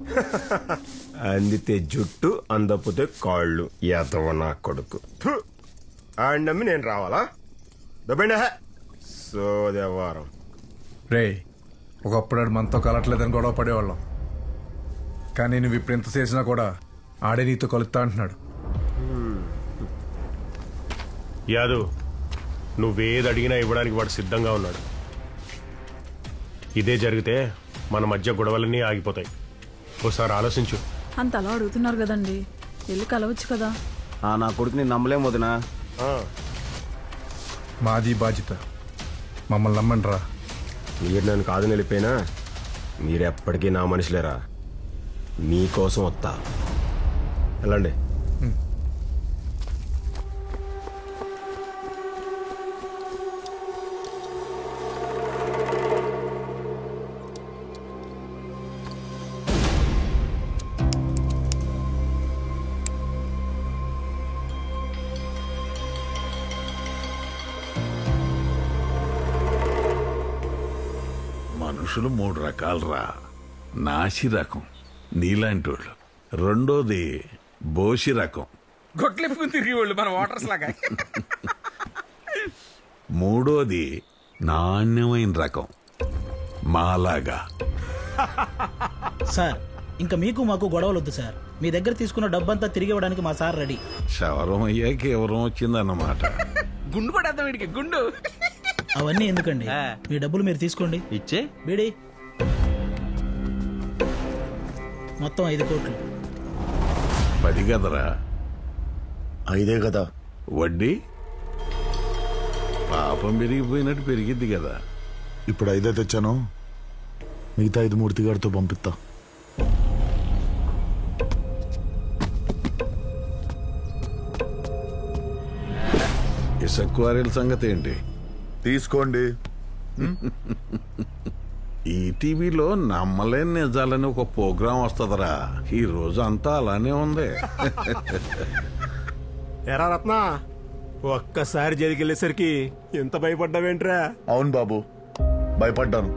అందితే జుట్టు అందపోతే కాళ్ళు ఎదవ నా కొడుకు ఆడి నమ్మి నేను రావాలా దొబ్బెండ సోదేవారం రే ఒకప్పుడు మనతో కలట్లేదని గొడవ పడేవాళ్ళం కానీ నువ్వు ఇప్పుడు ఎంత చేసినా కూడా ఆడే నీతో కలుస్తా అంటున్నాడు. యాదు నువ్వేది అడిగినా ఇవ్వడానికి వాడు సిద్ధంగా ఉన్నాడు. ఇదే జరిగితే మన మధ్య గొడవలన్నీ ఆగిపోతాయి. ఓసారి ఆలోచించు. అంత అలా అడుగుతున్నారు కదండి, వెళ్ళి కలవచ్చు కదా. నా కొడుకుని నమ్మలేం వదినా. మాది బాధ్యత, మమ్మల్ని నమ్మండి రా. మీరు నన్ను కాదని వెళ్ళిపోయినా మీరెప్పటికీ నా మనుషులేరా. మీకోసం వస్తా. వెళ్ళండి. మనుషులు 3 రకాలరా. నాసి రకం నీలాంటి వాళ్ళు, రెండోది బోసి రకం గొట్లెప్పుకుని తిరిగి వాళ్ళు మన వాటర్స్ లాగా, మూడోది నాణ్యమైన రకం మాలాగా. సార్ ఇంకా మీకు మాకు గొడవలు వద్దు సార్. మీ దగ్గర తీసుకున్న డబ్బంతా తిరిగి ఇవ్వడానికి మా సార్ రెడీ. శవరం అయ్యాక ఎవరం వచ్చిందన్నమాట. గుండు పడేద్దాం వీడికి గుండు. అవన్నీ ఎందుకండి, మీ డబ్బులు మీరు తీసుకోండి. ఇచ్చే బీడి మొత్తం 5 కోట్లు. 10 కదరా. 5 కదా. వడ్డీ పాపం పెరిగిపోయినట్టు పెరిగిద్ది కదా. ఇప్పుడు 5 తెచ్చాను, మిగతా 5 మూర్తి గారితో పంపిస్తా. ఇసుక క్వారీల సంగతి ఏంటి? తీసుకోండి. ఈ టీవీలో నమ్మలేని నిజాలని ఒక ప్రోగ్రాం వస్తుందరా. ఈ రోజు అంతా అలానే ఉంది. ఎరా రత్న, ఒక్కసారి జరిగెళ్ళేసరికి ఎంత భయపడ్డావేంట్రా? అవును బాబు, భయపడ్డాను.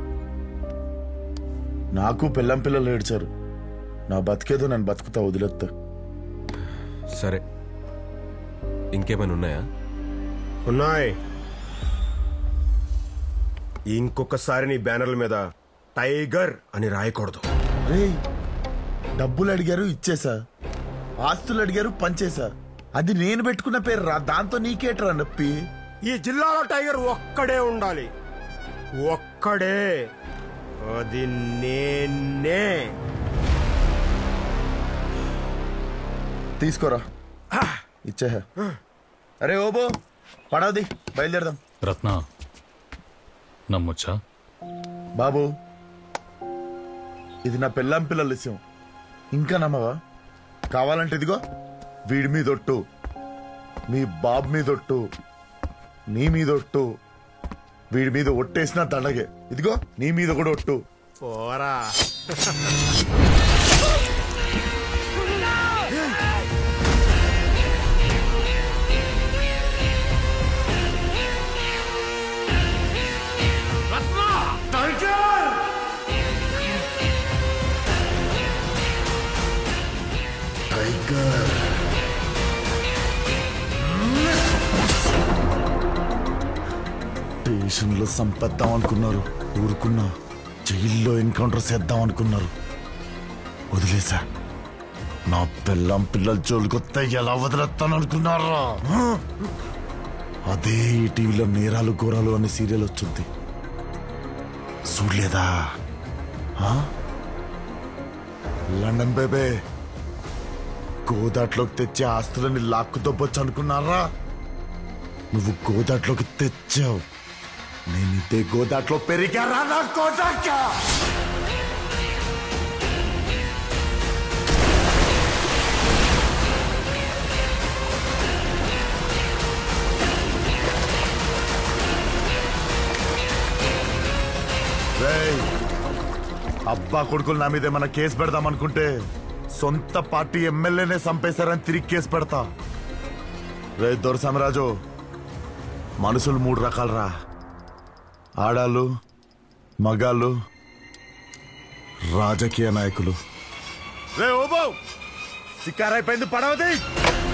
నాకు పిల్లం పిల్లలు ఏడ్చారు. నా బతికేదో నేను బతుకుతా, వదిలేస్తా. సరే, ఇంకేమైనా ఉన్నాయా? ఉన్నాయి. ఇంకొకసారి నీ బ్యానర్ల మీద టైగర్ అని రాయకూడదు. రేయ్, డబ్బులు అడిగారు ఇచ్చేసా, ఆస్తులు అడిగారు పంచేసా. అది నేను పెట్టుకున్న పేరు రా, దాంతో నీకేట్రా నొప్పి? ఈ జిల్లాలో టైగర్ ఒక్కడే ఉండాలి, ఒక్కడే. అది నేనే. తీసుకోరా, ఇచ్చే. అరే ఓబో, పడవది, బయలుదేరదాం. రత్న నమ్మొచ్చా? బాబు, ఇది నా పెళ్ళాం పిల్లల విషయం, ఇంకా నమ్మవా? కావాలంటే ఇదిగో, వీడి మీదొట్టు, మీ బాబు మీదొట్టు, నీ మీదొట్టు, వీడి మీద ఒట్టేసిన దండగే. ఇదిగో నీ మీద కూడా ఒట్టు. పోరా. స్టేషన్లో సంపేద్దాం అనుకున్నారు, ఊరుకున్నా. జైల్లో ఎన్కౌంటర్ చేద్దాం అనుకున్నారు, వదిలేసా. నా పిల్లం పిల్లల జోలికొత్తే ఎలా వదిలేస్తాను అనుకున్నారా? అదే ఈ టీవీలో నేరాలు ఘోరాలు అనే సీరియల్ వచ్చింది, చూడలేదా? లండన్ బేబే, గోదాట్లోకి తెచ్చే ఆస్తులని లాక్కు దొబ్బొచ్చు అనుకున్నారా? నువ్వు గోదాట్లోకి తెచ్చావు, నేను ఇదే గోదాట్లో పెరిగారా? నా గోదాక అబ్బా కొడుకులు నా మీద ఏమన్నా కేసు పెడదాం అనుకుంటే సొంత పార్టీ ఎమ్మెల్యేనే చంపేశారని తిరిగి కేసు పెడతా. రే దొరసామరాజు, మనుషులు 3 రకాలరా. ఆడాళ్ళు, మగాళ్ళు, రాజకీయ నాయకులు. రే ఓబో, సికారైపోయింది, పడవది.